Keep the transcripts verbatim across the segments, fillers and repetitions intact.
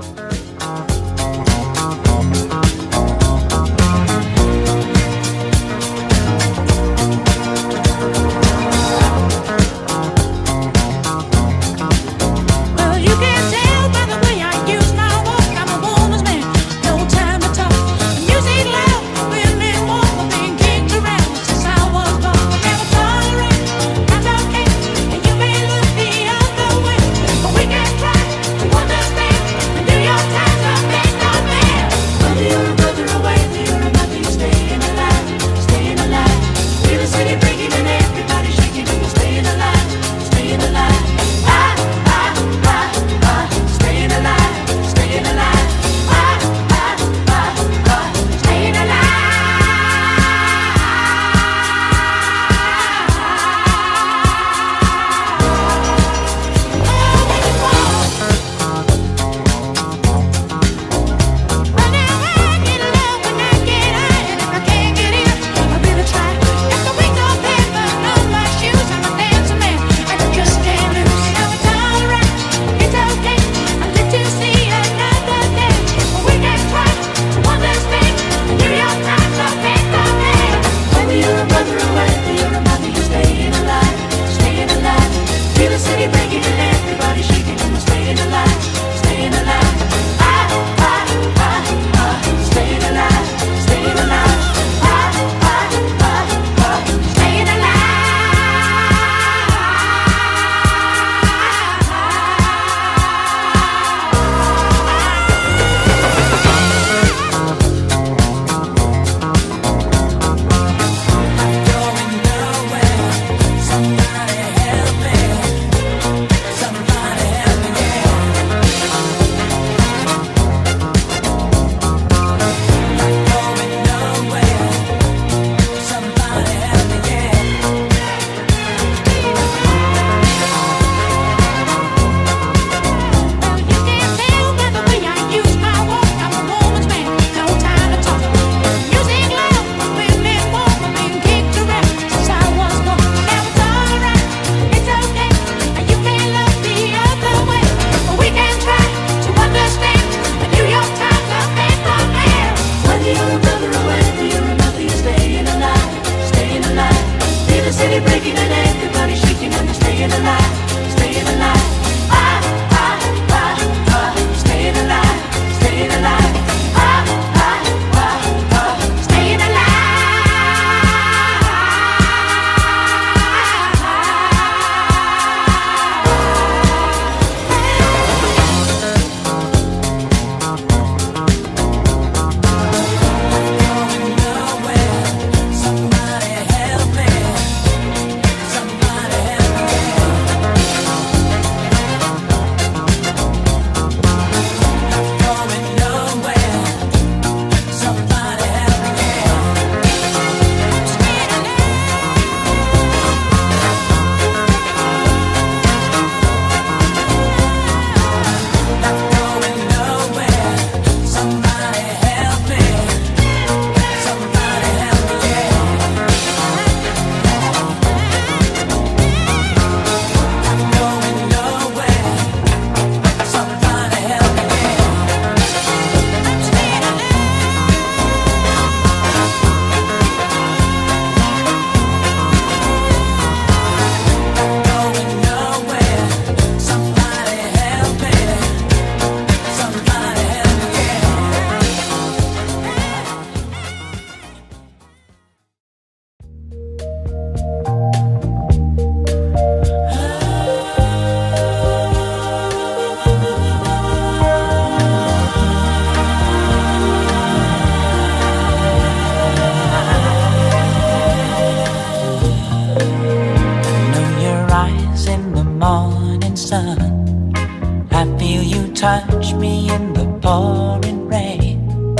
touch me in the pouring rain.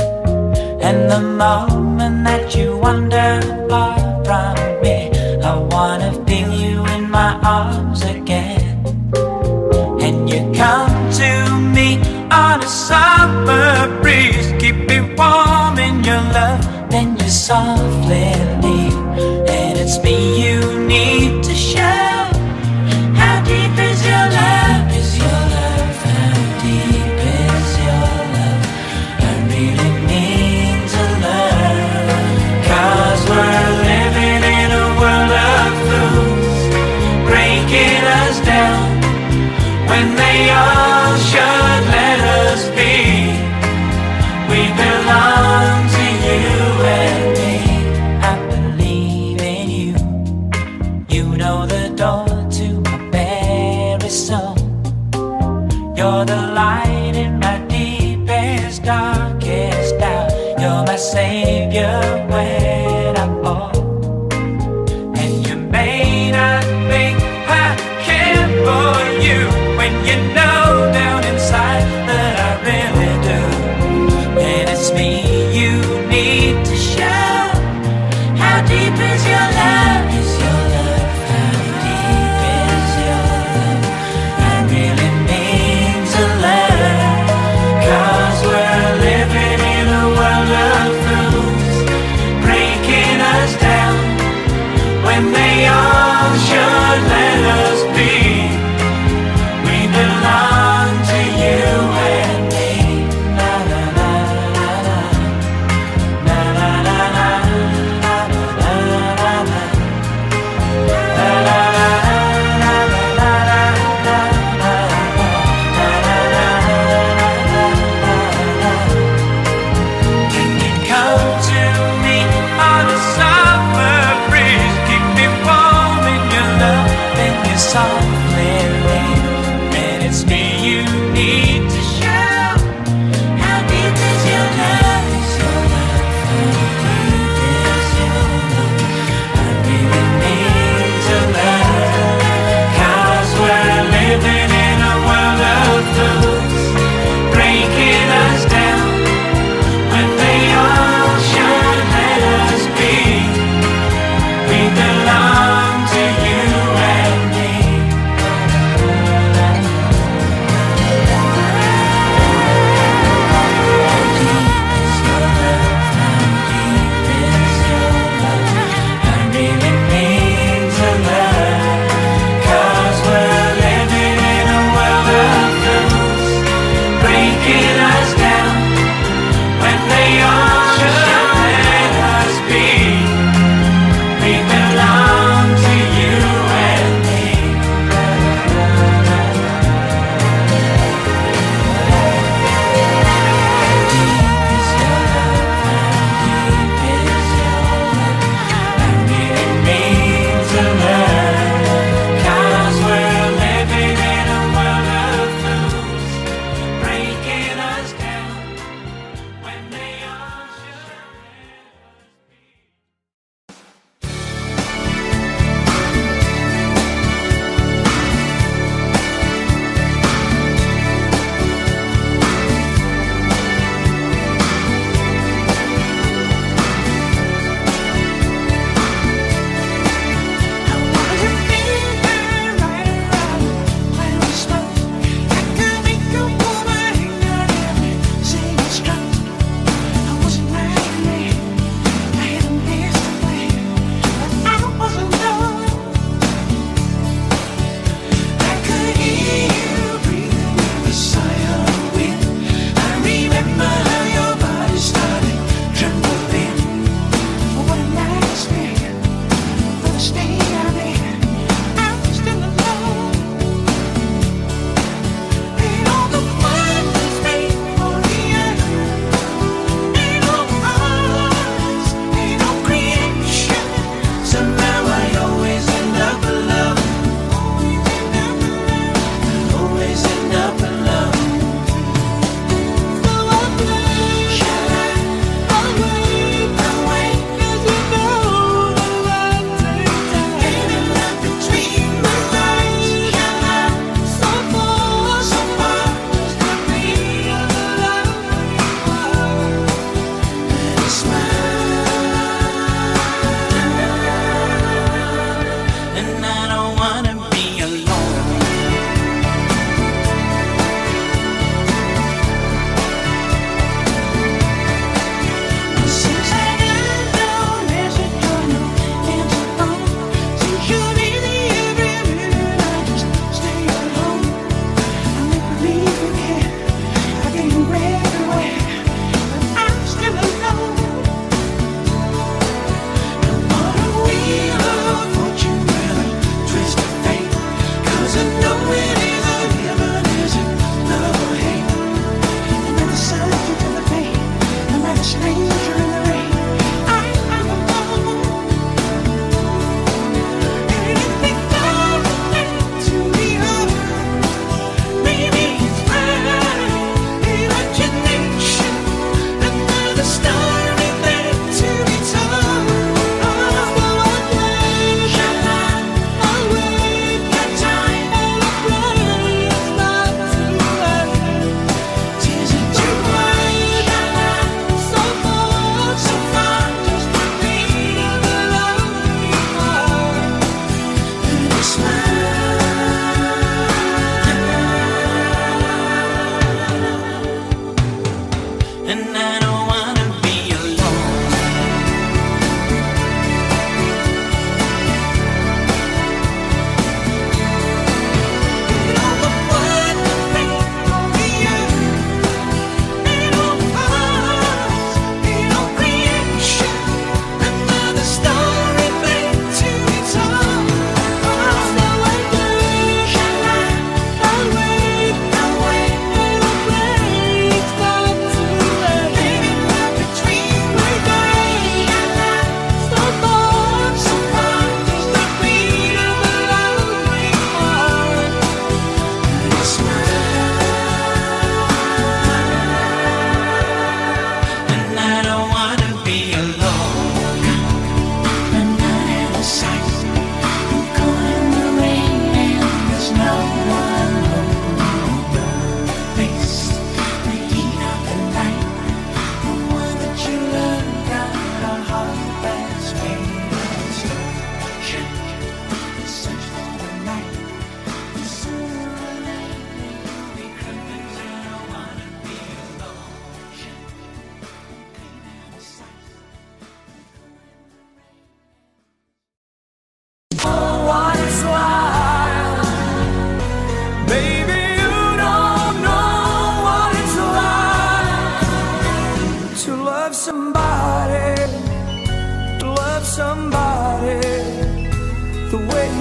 And the moment that you wander far from me, I wanna feel you in my arms again. And you come to me on a summer breeze, keep me warm in your love, then you softly leave. And it's me you need to show. How deep is your love? Is your love? How deep is your when they all should let us be. We belong to you and me. I believe in you. You know the door to my very soul. You're the light in my deepest, darkest doubt. You're my savior when I fall. And you may not think I care for you, when you know down inside that I really do. And it's me you need to show. How deep is your love? Is your love? How deep is your love? I really mean to learn, 'cause we're living in a world of fools, breaking us down when they all should let us be. We belong to you and me. Na na na na na, na na na na, na na na na, na na na na na. You can come to me on a summer breeze, keep me warm in your love and your softly rain. And it's me you need to show. How deep is your love? Is your love? How deep is your love? I really need to learn, 'cause we're living in a world of fools, breaking us down when they all should let us be. We belong to you and me. How deep is your love? How deep is your love? I really need to learn, 'cause we're living in a world of fools, breaking us down when they all should let us be. We belong to you and me. How deep is your love? How deep is your love? I really mean to learn, 'cause we're living in a world of fools, breaking us down when they all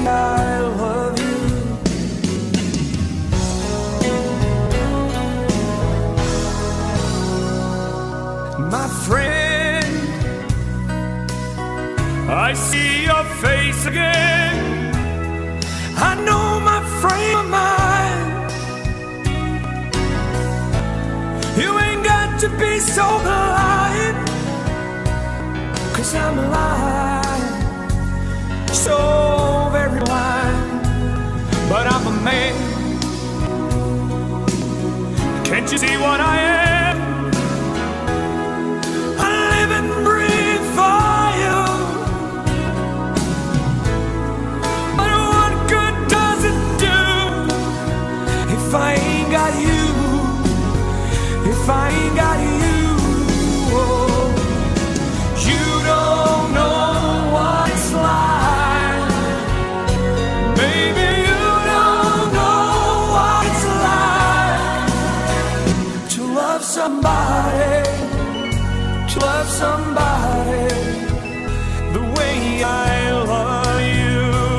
I love you. My friend, I see your face again. I know my frame of mind. You ain't got to be so blind, 'cause I'm lying, so very blind. But I'm a man. Can't you see what I am? I live and breathe for you. But what good does it do if I ain't got you? If I ain't got you? Oh, you don't know what it's like. Baby, you don't know what it's like to love somebody, to love somebody the way I love you.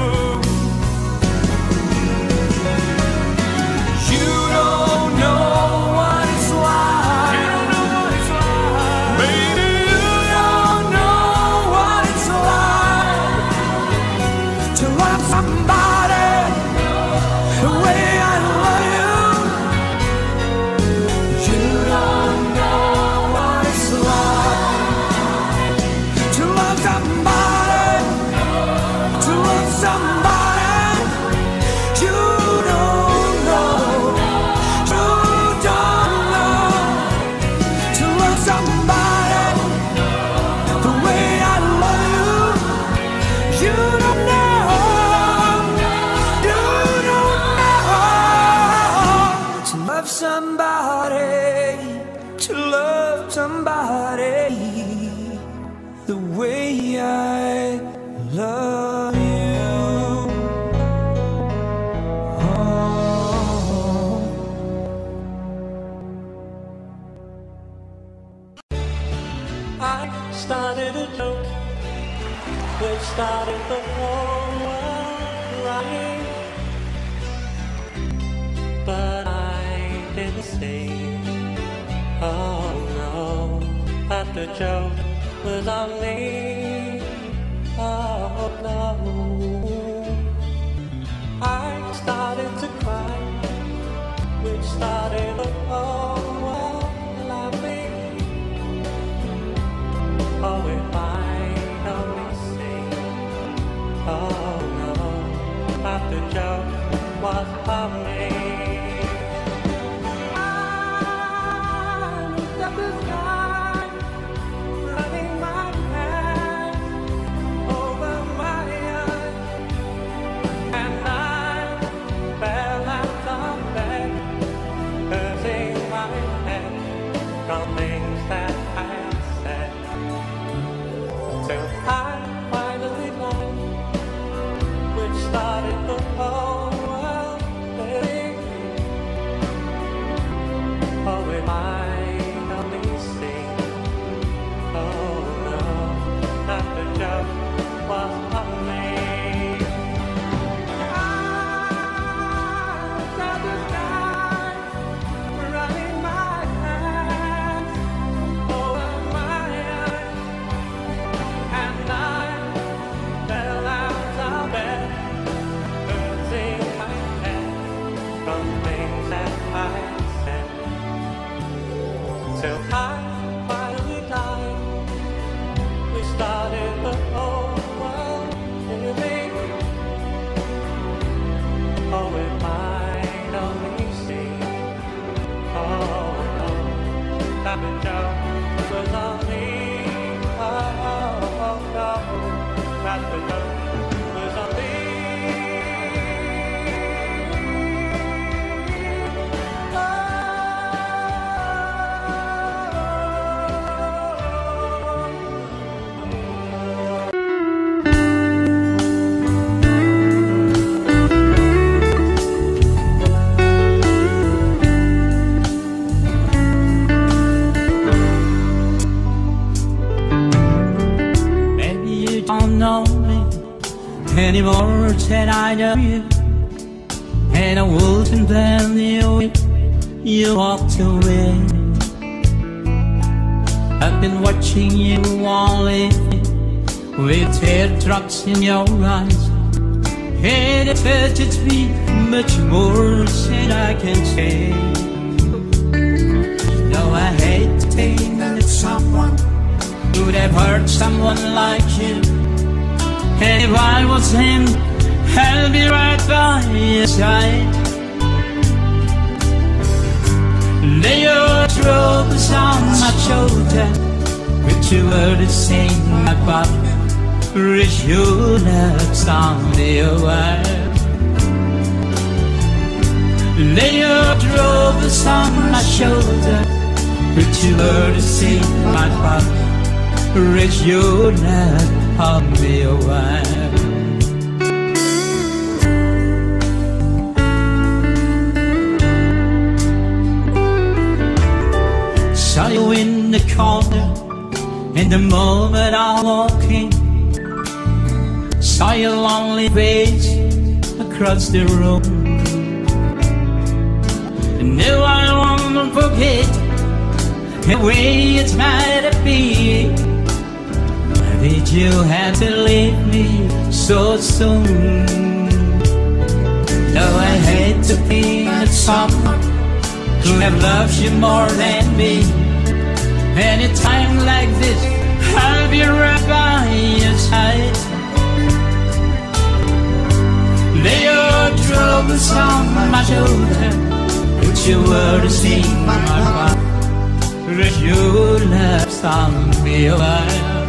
You don't know what it's like. You don't know what it's like. Baby, you don't know what it's like to love somebody the way I love you. You don't know what it's like to love somebody, to love somebody. You don't know, you don't know to love somebody the way I love you. You don't know, you don't know to love somebody, to love somebody the way I love you. Oh. I started a joke which started the whole world crying, but I didn't say, oh no, that the joke was on me. Oh no, I started to cry, which started the whole world laughing. Oh, if I only say, oh no, that the joke was on me. I looked up the sky, running my hand over my eyes, and I fell out of bed, hurting my head from things that I said. Till I finally learned, which started the whole world living. Oh, if I only see, oh no, that the joke was on me. I saw the sky, running my hands over my eyes, and I fell out of bed, hurting my head from things that I said. Till I finally died, we started the whole world living. Oh, if I only see, oh no, that the joke was on me. Oh, oh no, that the joke was on me. Maybe you don't know me, anymore said I love you, and I wouldn't blame you if you walked away. I've been watching you only with teardrops in your eyes, and it hurts me much more than I can say. Though I hate to think that someone would have hurt someone like you, and if I was him, I'll be right by your side. Lay your troubles on my shoulder, with your words in my back, reach your lips on the wire. Lay your troubles on my shoulder, with your words in my back, reach your lips on the wire. Saw you in the corner, and the moment I walked in, saw your lonely face across the room. And now I won't forget the way it might have been. Why did you have to leave me so soon? Though I hate to be with someone who have loved you more than me, any time like this, I'll be right by your side. Lay your troubles on my shoulder, put your words in my heart, rest your lips on me a while.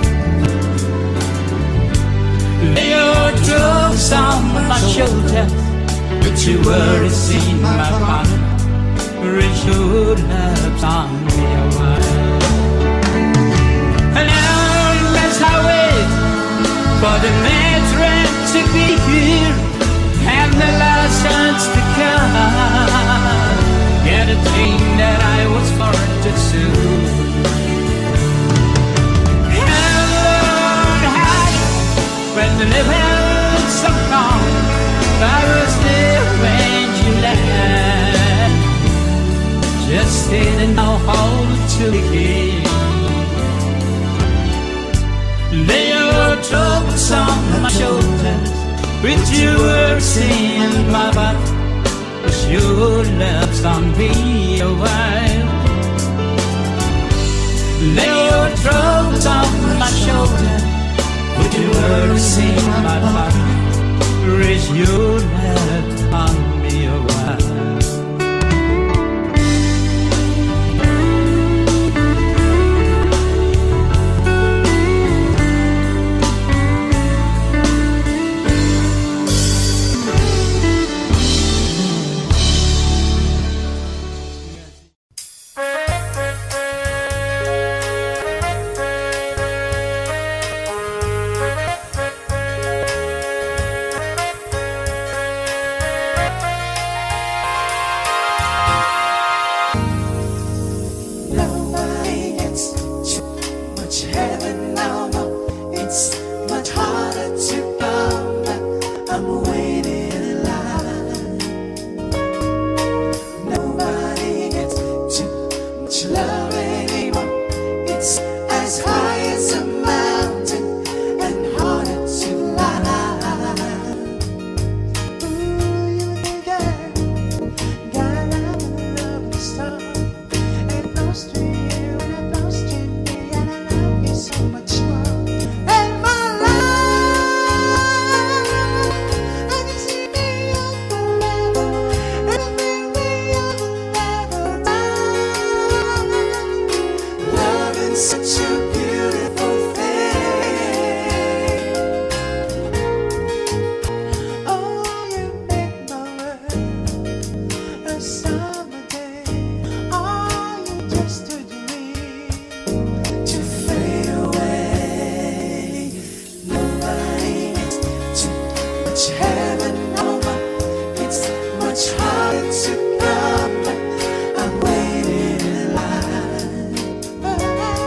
Lay your troubles on my shoulder, put your words in my heart, rest your lips on me a while. And now as I wait for the next train to be here, and the last chance to come, get a thing that I was born to do. And Lord, hide when the living so gone, I was there when you left, just didn't know how to begin. Lay your troubles on my shoulders, with your words in my back, with your lips on me a while. Lay your troubles on my shoulder, with your words in my back, raise your lips on me a while.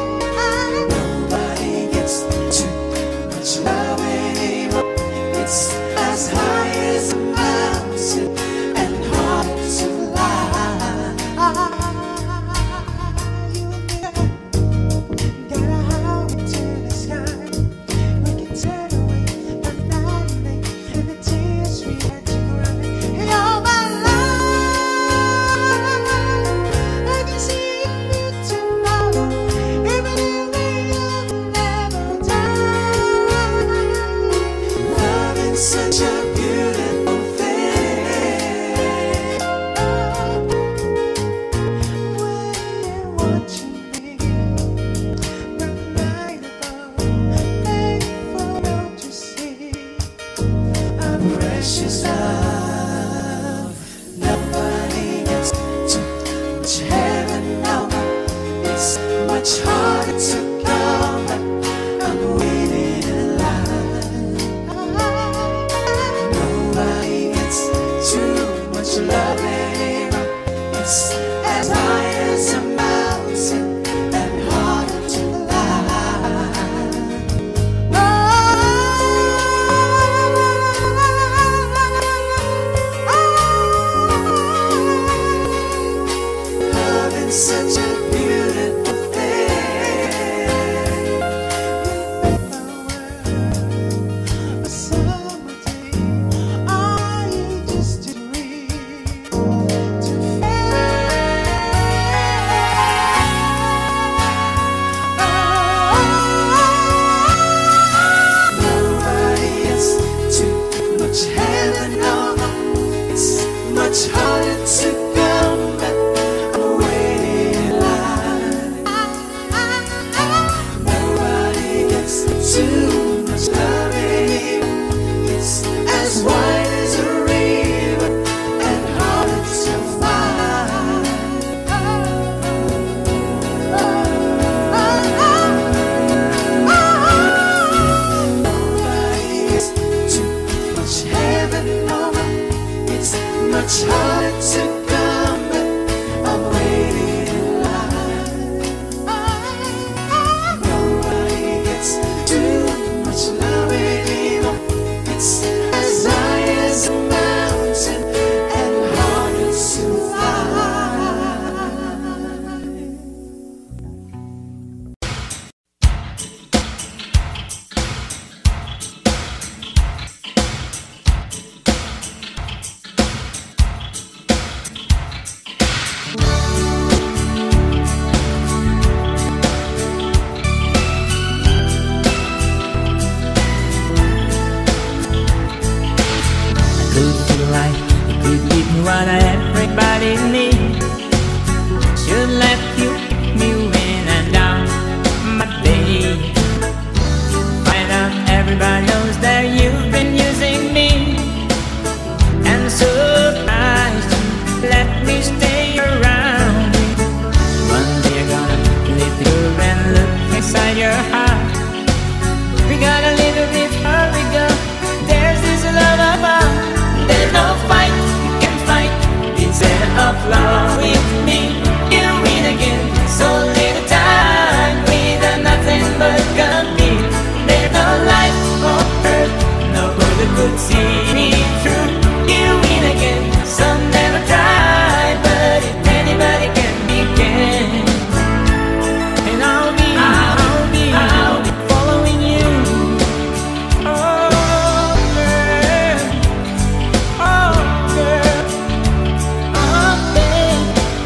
It's much harder to come, but I'm waiting in line. Nobody gets too much love anymore. It's as high as a mountain and harder to climb. Love is such a beautiful thing. If I were a summer day, I just dream to nobody gets too much heaven, no, no. It's much harder to come, but I'm waiting in line. Nobody gets too much love anymore. It's as wide as a river and harder to find. Nobody gets too much heaven, no, it's much harder to come, but I'm waiting in line. Nobody gets too much love anymore. It's as high as a mountain and harder to find. Could feel like you could give me what everybody needs. Should let you pick me in and down my day. Find out everybody knows that you've been using me, and surprised you let me stay around. One day you're gonna lift your and look inside your heart. We got a little bit hurry, girl. There's this love about. There's no fight you can fight instead of love with me. You win again. So little time with nothing but compete. There's no life on earth, no other could see me through. You win again. Some never try, but if anybody can be can. And I'll be, I'll be, I'll be following you. Oh, girl. Oh, girl. Oh, babe.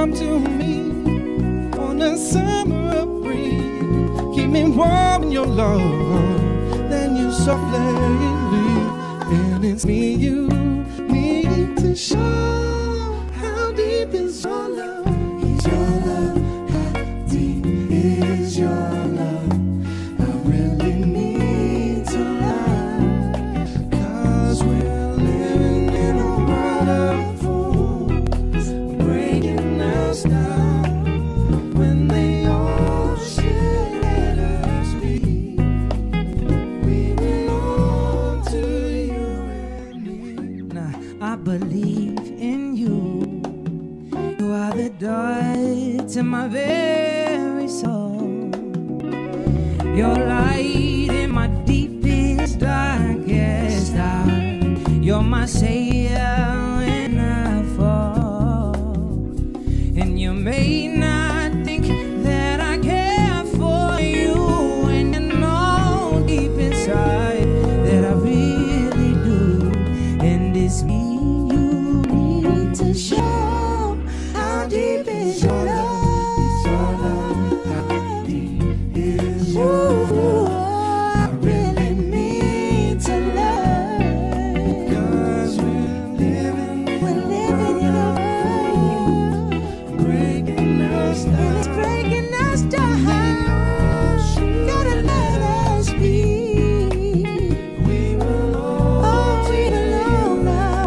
come to me on a summer breeze. Keep me warm in your love, then you softly leave. And it's me you need to show. How deep is your love? Is your love? How deep is your love? I really need to love, 'cause we're living in a world of fools, breaking us down when they all should let us be. We belong to you and me. Now I believe in you. You are the door to my very soul. Your light in my deepest, darkest hour. You're my savior when I fall. And you may not think that I care for you, and you know deep inside that I really do. And it's me you need to show. How deep is your love? Ooh, I really need to love, 'Cause we're living, we're living in a world, breaking us and it's down. breaking us down. Gotta let us be. We belong Oh, we belong now.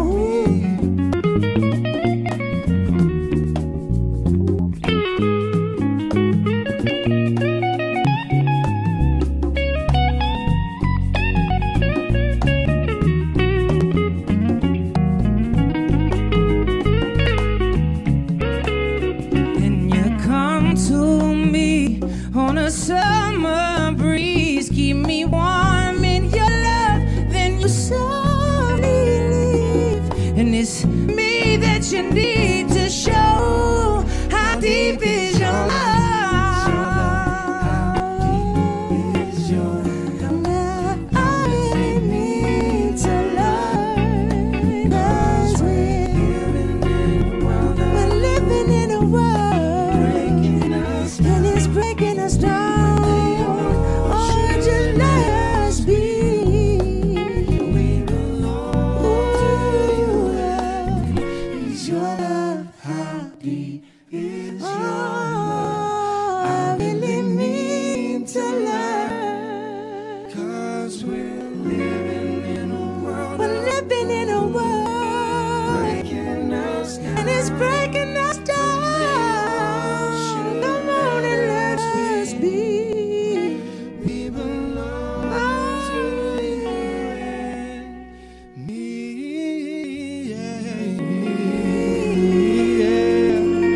And you come to me on a summer breeze, keep me warm in your love, then you softly leave. And it's me that you need to show. How deep is your love? is your I really need to learn, 'cause we're we're living in a world, breaking us down. and it's breaking us down. Oh, just let us be. We belong to you. Ooh, Is your love? How deep is your love? oh, I really need to learn. 'Cause we're living in a world We're of living in a world, breaking us down. and it's breaking us down. Come on and let us be. We belong to you and me. Yeah, yeah.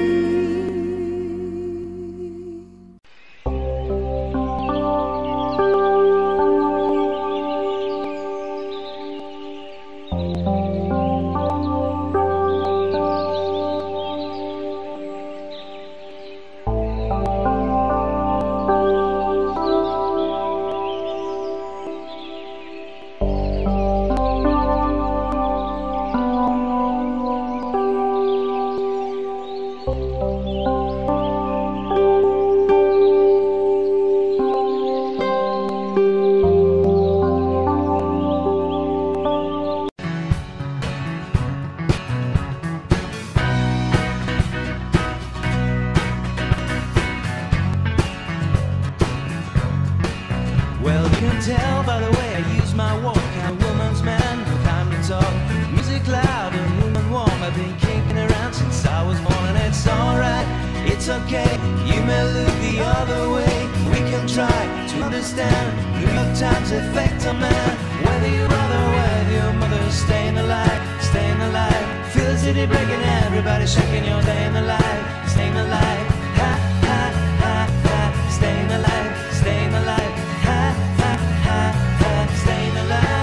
Well, you can tell by the way I use my walk. I'm a woman's man, no time to talk. Music loud and woman warm. I've been kicking around since I was born, and it's alright, it's okay. You may look the other way. We can try to understand New York Times effect on man. Whether your brother, whether your mother, staying alive, staying alive. Feel the city breaking, everybody shaking your day in the life, staying alive. Ha ha ha ha, staying alive, staying alive. Ha ha ha ha, staying alive.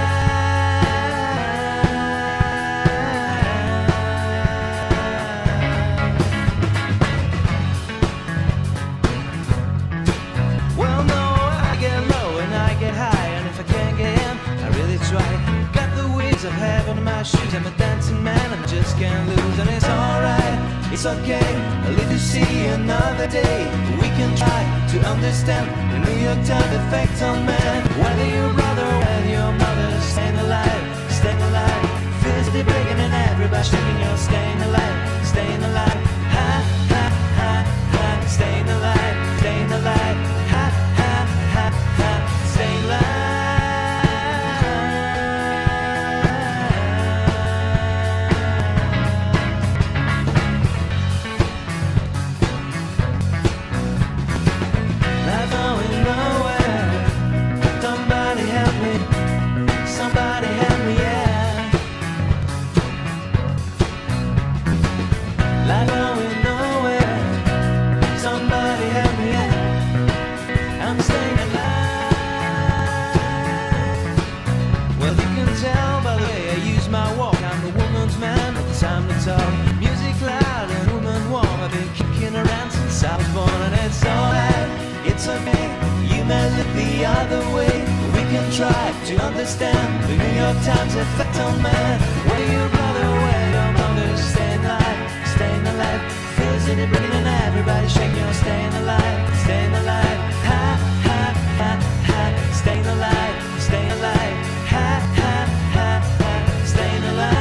Well, no, I get low and I get high, and if I can't get in, I really try. Got the wheels of heaven in my shoes. I'm a dancing man, I just can't lose, and it's alright, it's okay. I leave this see another day. We can try to understand the New York Times effect on man. Whether your brother or whether your mother, staying alive, staying alive. Physically breaking and everybody shaking, you're staying alive, staying alive. Ha ha ha ha, staying alive, staying alive. Ha ha ha ha, staying alive. Not going nowhere. Somebody help me. Somebody help me, yeah. Not going nowhere. Somebody help me, yeah. I'm staying alive. Well, you can tell by the way I use my walk. I'm a woman's man. It's time to talk. Music loud and woman warm. I've been kicking around since I was born, and it's alright. It's okay. You may look the other way. We can try to understand the New York Times effect on man. Where your brother, where your mother, staying alive, staying alive. Physically breathing and everybody shaking, you're staying alive, staying alive. Ha ha ha ha, staying alive, staying alive. Ha ha ha ha, staying alive.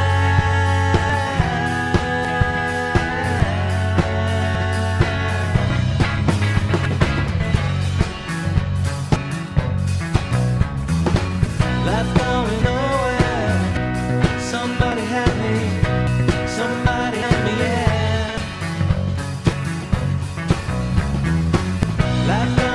Life going nowhere. Somebody help me. Somebody help me, yeah. Life going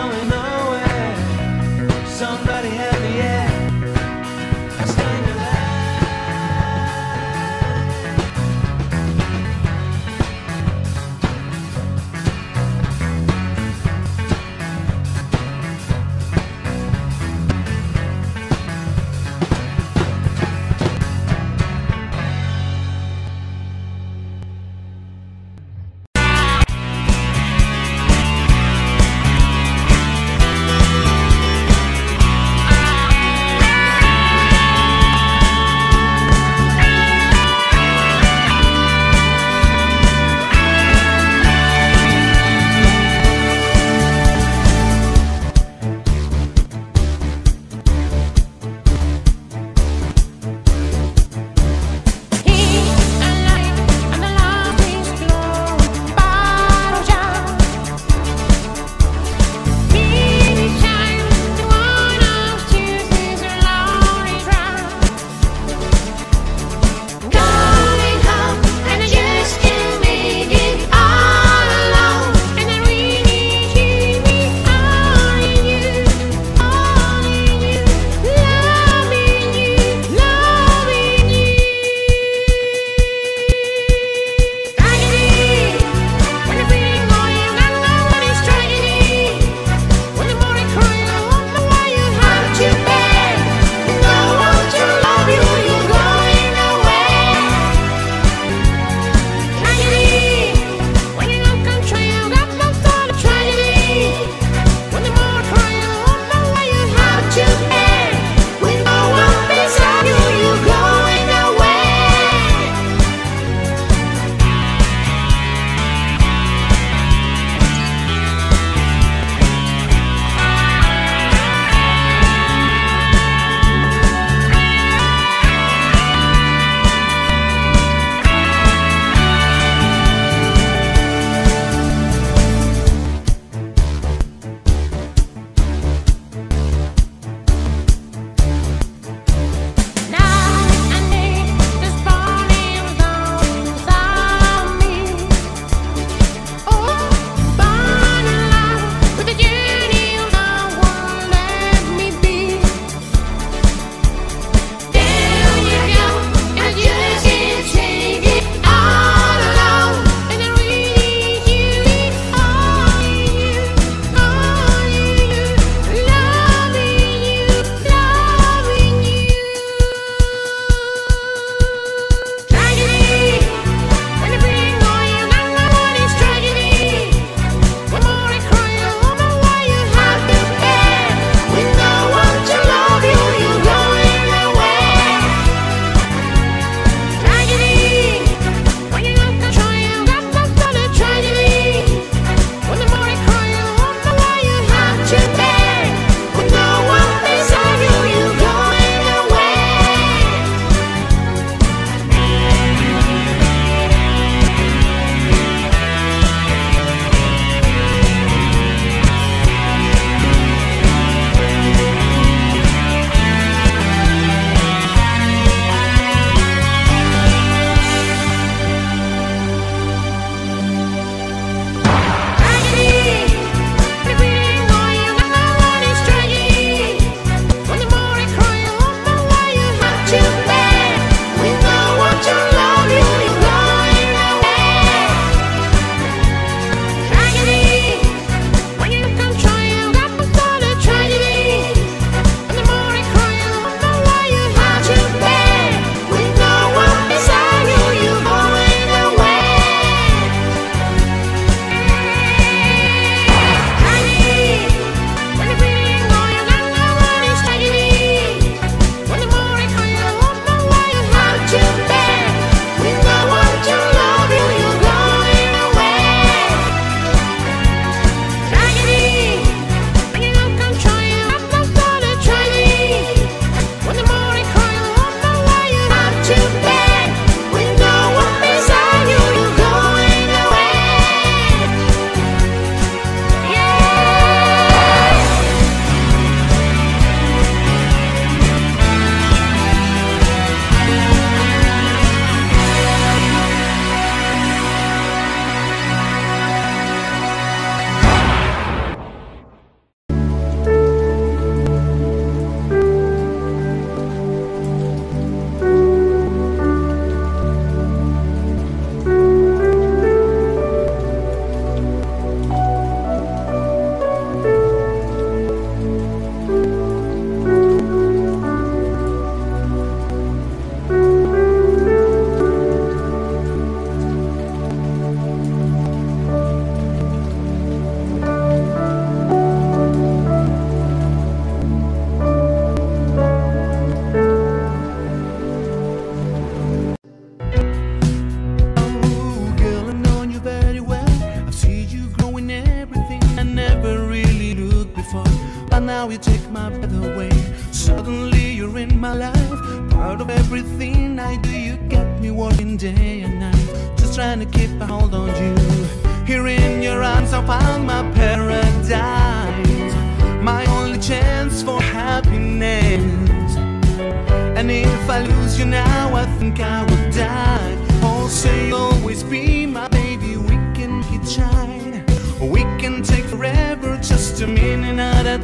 now you take my breath away. Suddenly you're in my life, part of everything I do. You get me working day and night, just trying to keep a hold on you. Here in your arms I found my paradise, my only chance for happiness. And if I lose you now, I think I will die. Oh, say you'll always be my baby, we can keep shine. We can take forever, just a minute at a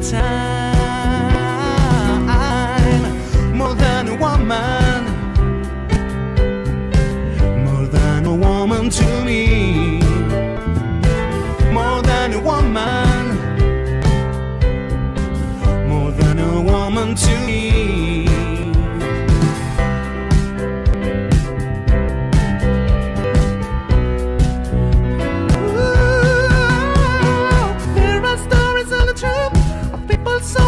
time. More than a woman, more than a woman to me. More than a woman, more than a woman to me. Ooh, there are stories and the truth of people so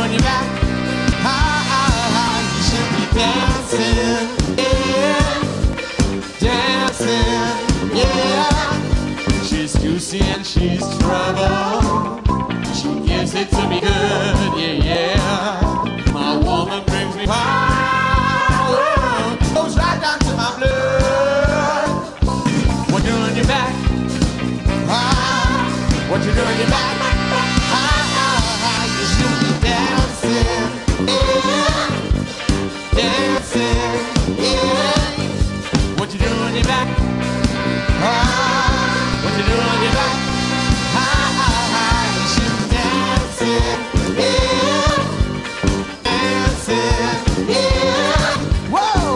on your back? Ah, ah, ah, you should be dancing, yeah, dancing, yeah. She's juicy and she's trouble. She gives it to me good, yeah, yeah. My woman brings me power, goes right down to my blood. What you on your back? Ah, what you doing on your back? Ah, ah, ah, you should be dancing, yeah, dancing, yeah. What you doing on your back? Ah, what you doing on your back? Ah, ah, ah, you should be dancing, yeah, dancing, yeah. Whoa!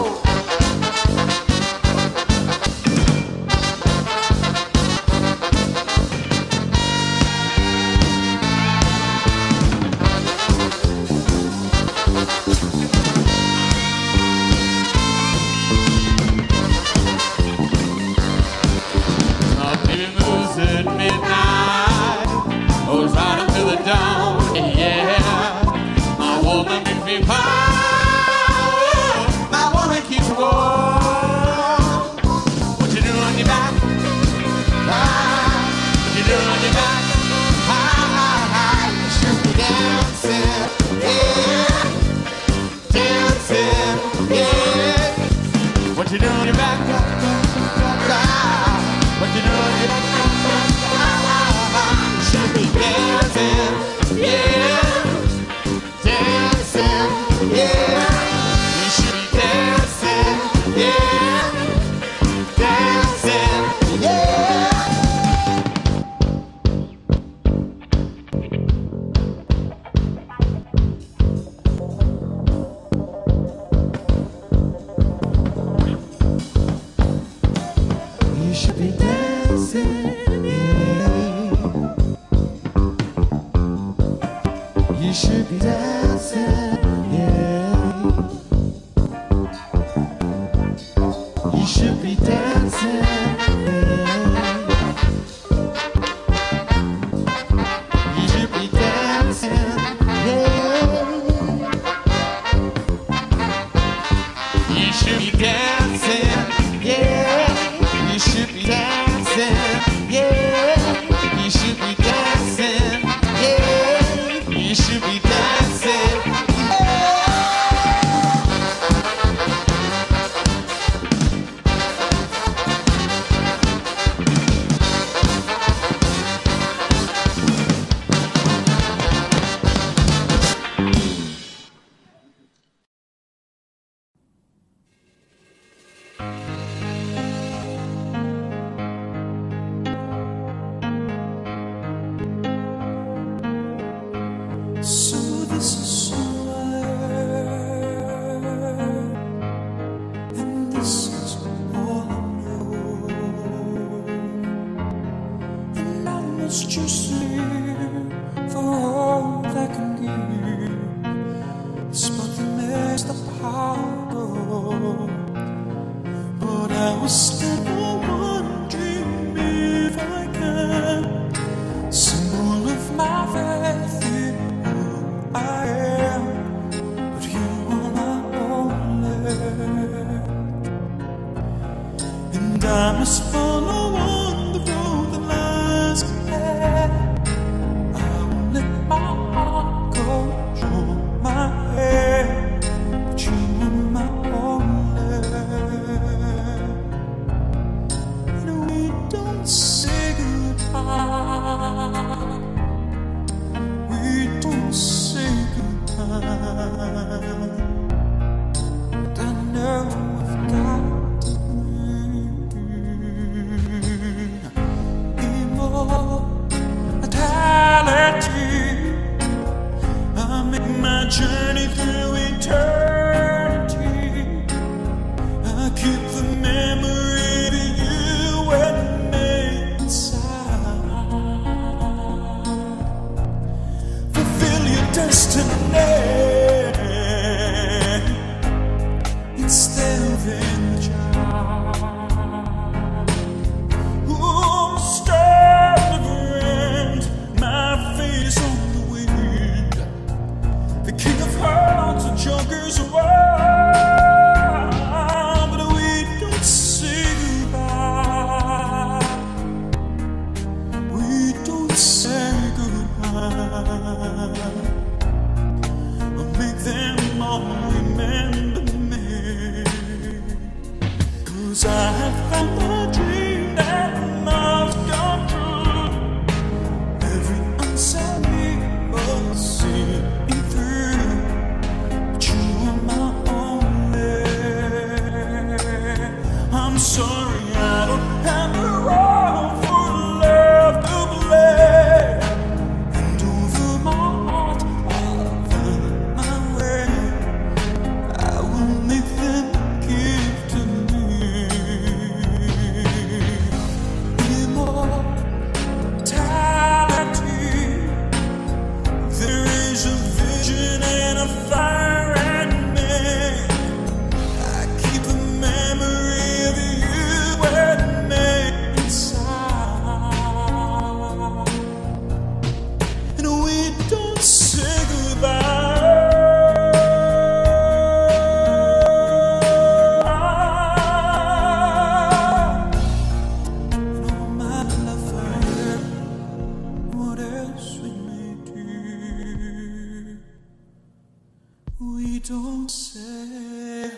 My baby moves at midnight, goes right up to the dawn, yeah. My woman gives me power, my woman keeps me warm. What you doing on your back? Ah, what you doing on your back? Ah, ah, ah, you should be dancing, yeah, dancing, yeah. What you doing on your back? Ah, what you doing on your back? Ah, ah, ah, you should be dancing, yeah, dancing, yeah. You should be dancing, yeah, dancing, yeah. You should be dancing, yeah. You should be dancing, yeah. You should be dancing, yeah. You should be dancing, yeah. You should be dancing, yeah. You should be dancing, yeah. You should be dancing, yeah. You should be dancing, yeah. So this is who I am, and this is all I know, and I must just live for all that can give. It's nothing makes the power go, but I was still wondering if I can, symbol of my faith in who I am, but you are my only, and I must follow on the road that lies ahead. I won't let my heart control my head, but you are my only. a fire in me. I keep the memory of you and me inside, and we don't say goodbye. We don't say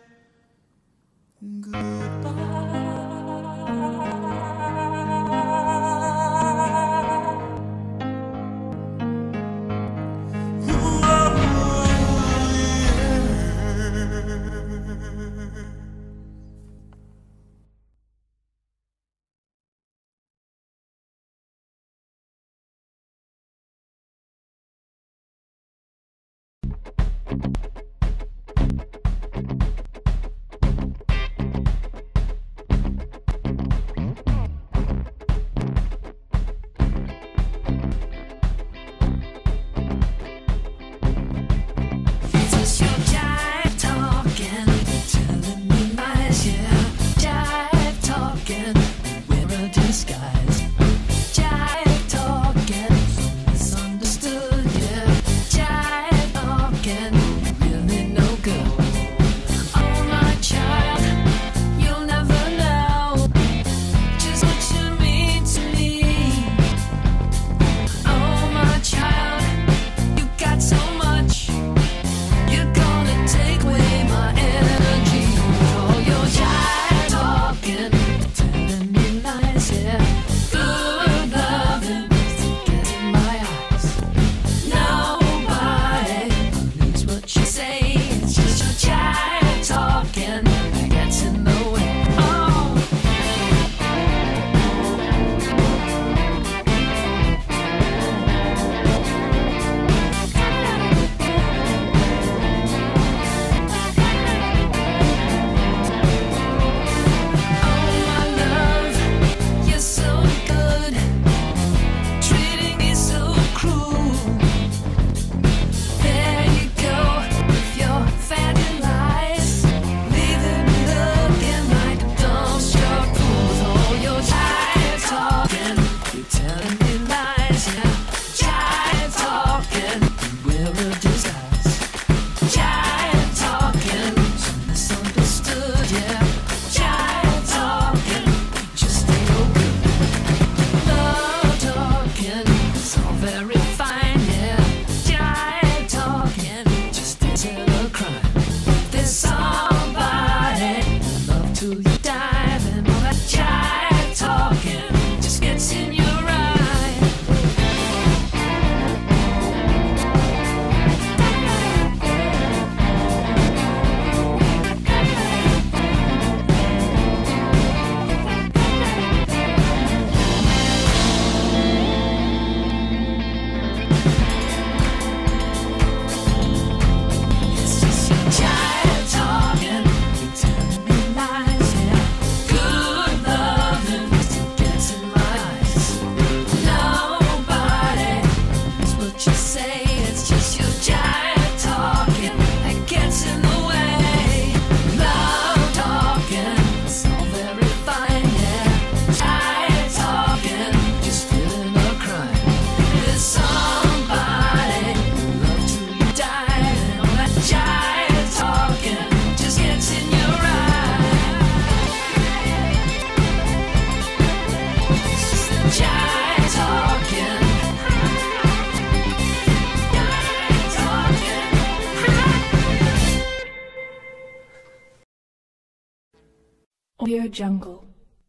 Audio Jungle.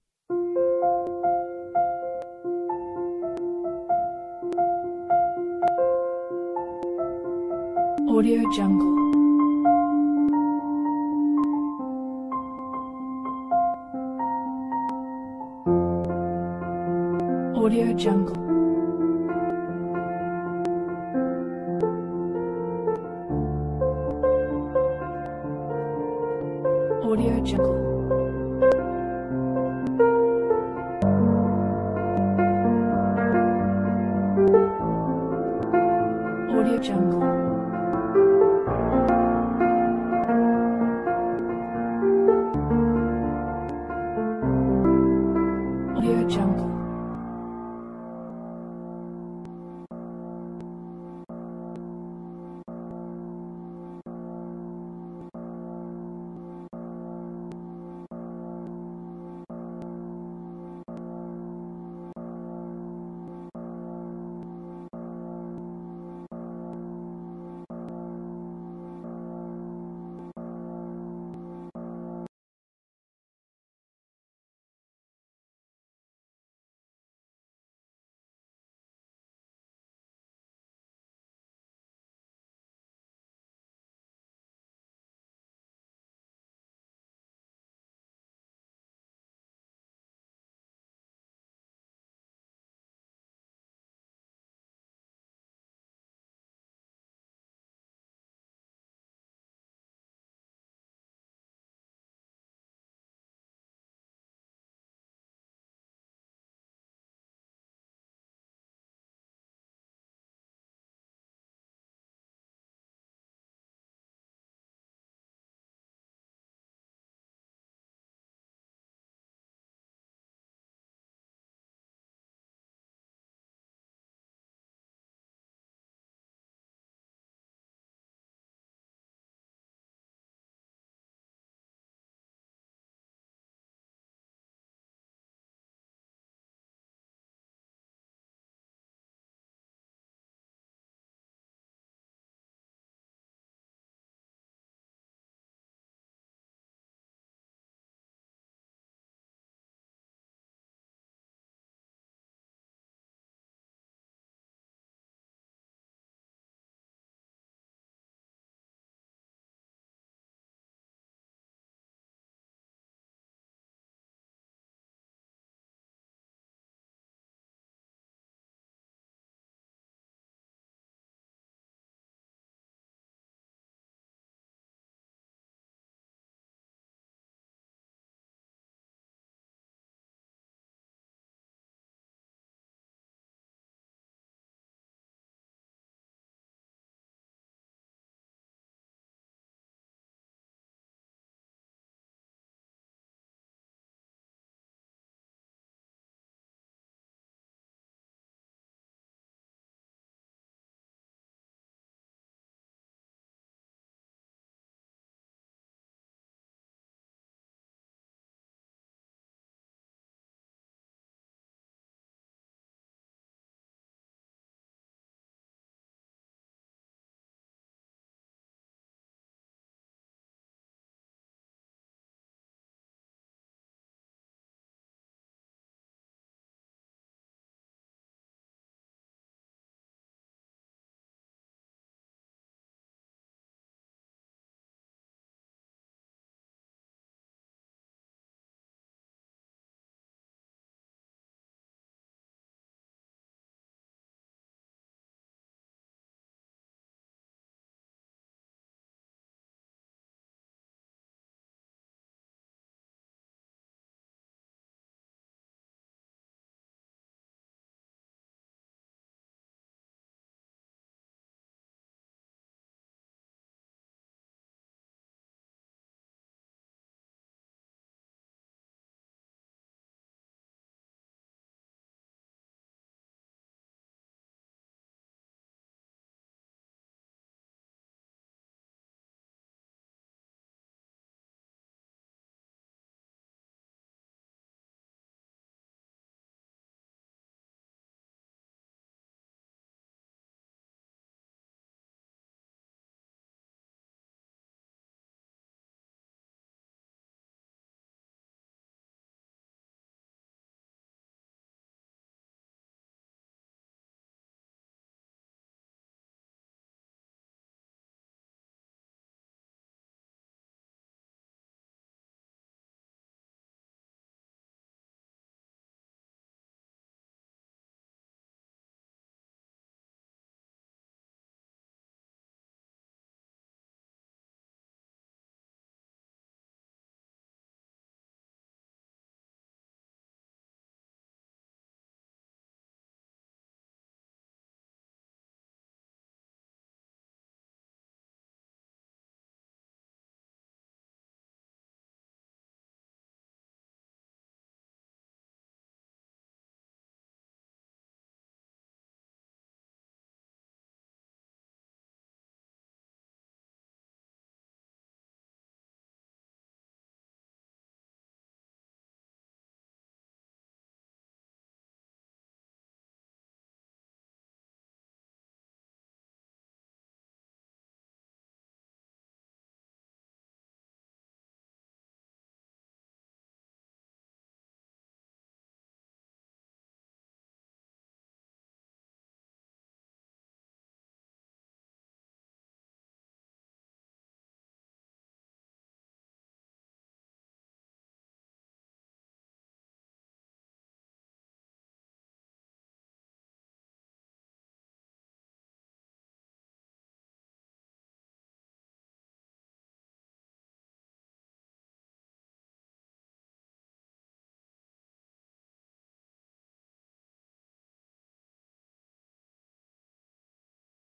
Audio Jungle. Audio Jungle. Audio Jungle.